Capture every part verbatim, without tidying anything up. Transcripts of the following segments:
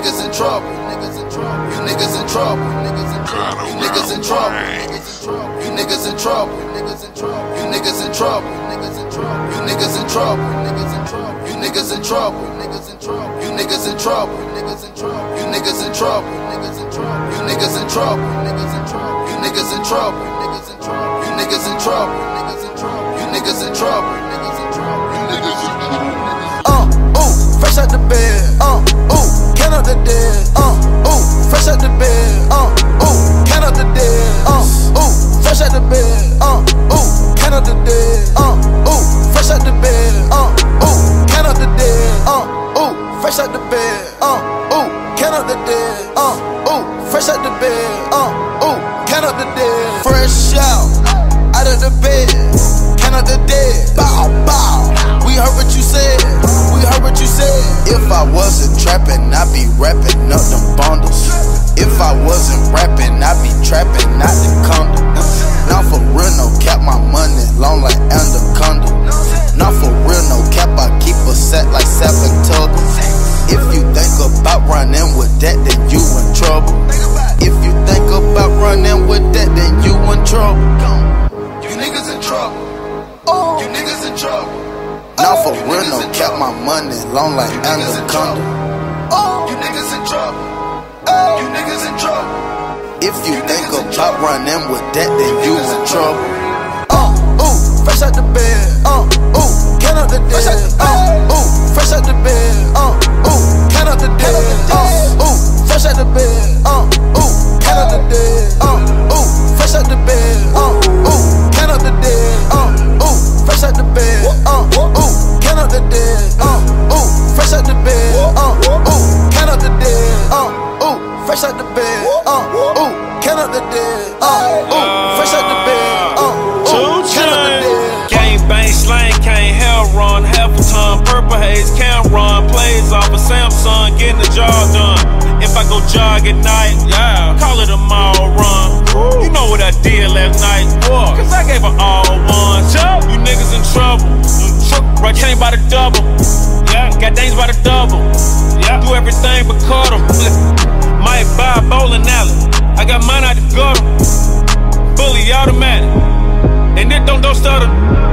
niggas in trouble. You niggas in trouble. You niggas in trouble. You niggas in trouble. You niggas in trouble. You niggas in trouble. You niggas in trouble. You niggas in trouble. You niggas in trouble. You niggas in trouble. You niggas in trouble. You niggas in trouble. You niggas in trouble. Uh, ooh, fresh out the bed. Uh, ooh, count out the dead. Uh, ooh, fresh out the bed. Uh, ooh, count out the dead. Uh, ooh, fresh out the bed. Uh, ooh, count out the dead. Uh, ooh, fresh out the bed. Uh, ooh, count out the dead. Uh, ooh, fresh out the bed. Uh, ooh, count out the dead. Uh, ooh, fresh out the bed. Uh, ooh, count out the dead. Fresh out, out of the bed. Count out the dead. Bow, bow. We heard what you said. We heard what you said. If I wasn't trapping, I'd be rapping up them bundles. If I wasn't rapping, I'd be trapping out the condo. Now for real, no cap, my money long like anaconda. Now for real, no cap, I keep a set like seven tugger. If you think about running with that, then you in trouble. If you think about running with that, then you in trouble. You niggas in trouble. Oh, you niggas in trouble. Now for real, no cap, my money long like anaconda. Oh, you niggas in trouble. Oh, you niggas in trouble. If you think about running with that, then you in trouble. Uh, ooh, fresh out the bed. Uh, ooh, count out the dead. Uh, ooh, fresh out the bed. Uh, ooh, count out the dead. Uh, ooh, fresh out the bed. Uh, ooh, count out the dead. Uh, ooh, fresh out the bed. Uh, ooh, count out the dead. Uh, ooh, fresh out the bed. Uh, ooh, count out the dead. Uh, ooh, fresh out the bed. Uh, ooh, count out the dead. Uh, ooh, fresh out the bed. Uh, ooh, count out the dead. Uh, ooh, fresh out the bed. Uh, ooh, count out the dead. Gang bang slang, can't hell run. Half a ton, purple haze, can't run. Plays off a Samsung, getting the job done. If I go jog at night, yeah, call it a mall run. You know what I did last night, boy, cause I gave her all ones. You niggas in trouble. Right chain by the double. Yeah, got things by the double. Yeah, do everything but cut them. Might buy a bowling alley. I got mine out the gutter. Fully automatic. And it don't don't stutter.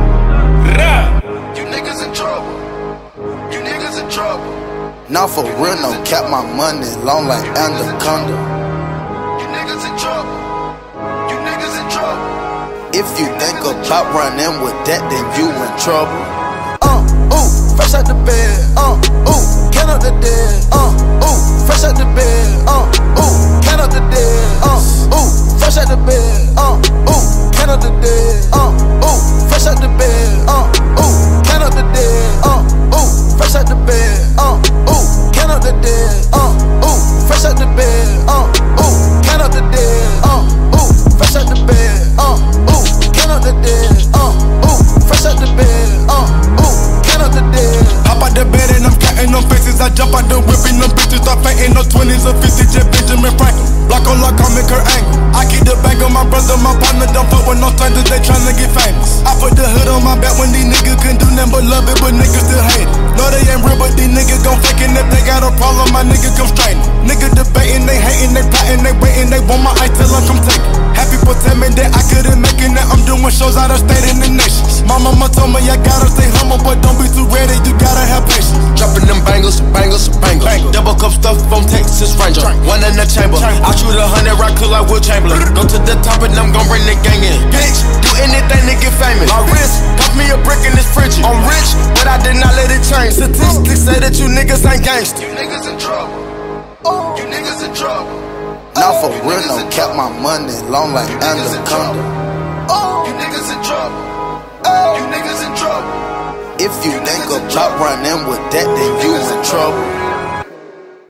Rah. You niggas in trouble. You niggas in trouble. Now for real, no cap, my money long like anaconda. You niggas in trouble. You niggas in trouble. If you think about running with that, then you in trouble. Uh, ooh, fresh out the bed. Uh, ooh, count out the dead. Uh, ooh, fresh out the bed. Uh, ooh, count out the dead. Uh, ooh, fresh out the bed. Uh, ooh, count out the dead. Uh, ooh, fresh out the bed. Uh, ooh, count out the dead. Uh, ooh, fresh out the bed. Uh, ooh, count out the dead. Uh, ooh, fresh out the bed. Uh, ooh, count out the dead. Uh, ooh, fresh out the bed. Uh, ooh, count out the dead. Uh, ooh, fresh out the bed. Uh, ooh, count out the dead. Hop out the bed and I'm counting them faces. I jump out the whip and them bitches start fainting. No twenties or fifties, just Benjamin Franklin. Block on lock, I'll make her angry. I keep the bag on my brother, my partner. Don't fuck with no strangers, they tryna get famous. I put the hood on my back when these niggas couldn't do nothing but love it, but niggas still hate it. No, they ain't real, but these niggas gon' fake it. If they got a problem, my niggas come straight. Niggas debating, they hating, they plotting, they waiting, they want my ice till I come take it. Happy people tell me that I couldn't make it. Now I'm doing shows out of state and the nation. My mama told me I gotta stay humble, but don't be too ready, you gotta have patience. Dropping them bangles, bangles, bangles. Bangles. Double cup stuff from Texas Ranger. One in the chamber. chamber. I shoot a hundred rock cool like Will Chamberlain. Go to the top and I'm gon' bring the gang in. Bitch, do anything to get famous. My wrist, cost me a brick in this fridge. I'm rich, but I did not let it change. Statistics say that you niggas ain't gangsta. You niggas in trouble. Oh, you niggas in trouble. Now for real, no cap, my money long like anaconda. Oh, you niggas in trouble. Oh, you niggas in trouble. If you think about running with that, then you in trouble.